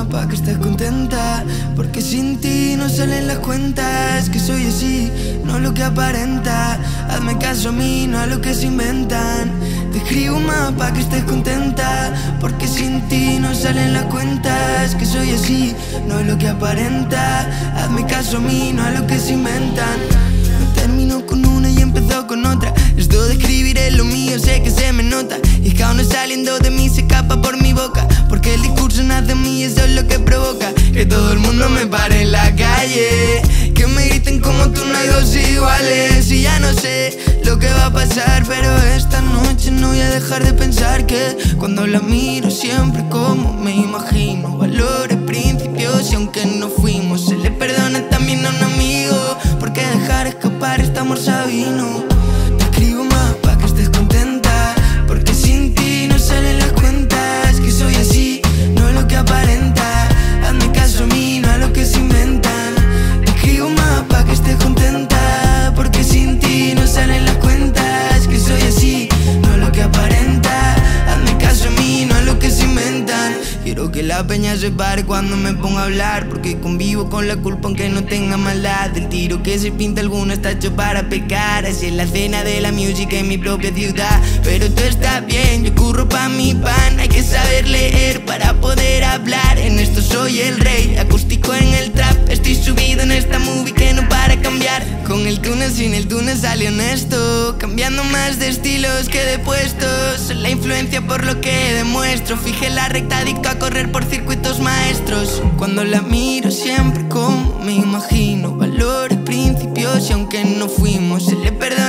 pa' que estés contenta, porque sin ti no salen las cuentas. Que soy así, no lo que aparenta. Hazme caso a mí, no a lo que se inventan. Te escribo más pa' que estés contenta, porque sin ti no salen las cuentas. Que soy así, no es lo que aparenta. Hazme caso a mí, no a lo que se inventan. No termino con una y empezó con otra. Esto de escribir es lo mío, sé que se me nota. Y es que aún no saliendo de mí se escapa por mi boca, porque el discurso nace de mí y eso es lo que provoca que todo el mundo me pare en la calle, que me griten como tú no hay dos iguales. Y ya no sé lo que va a pasar, pero esta noche no voy a dejar de pensar que cuando la miro siempre como me imagino. Valores, principios y aunque no fuimos, se le perdona también a un amigo, porque dejar escapar este amor sabino. Te escribo más pa' que estés contenta, porque sin ti no salen las cuentas. Que soy así, no es lo que aparenta. Hazme caso a mí, no a lo que se inventan. Te escribo más pa' que estés contenta, porque sin ti no salen las cuentas. Que soy así, no es lo que aparenta. Hazme caso a mí, no a lo que se inventan. Quiero que la peña se pare cuando me ponga a hablar, porque convivo con la culpa aunque no tenga maldad. El tiro que se pinta alguno está hecho para pecar. Así es la escena de la música en mi propia ciudad. Pero tú estás bien, yo curro pa' mi pan. Hay que saber leer para poder hablar. En esto soy el rey, acústico en el trap. Estoy subido en esta movie que no para cambiar. Con el túnel, sin el túnel sale honesto, cambiando más de estilos que de puestos. Soy la influencia por lo que demuestro. Fijé la recta, adicto a correr por circuitos maestros. Cuando la miro siempre como me imagino. Valores, principios y aunque no fuimos, se le perdona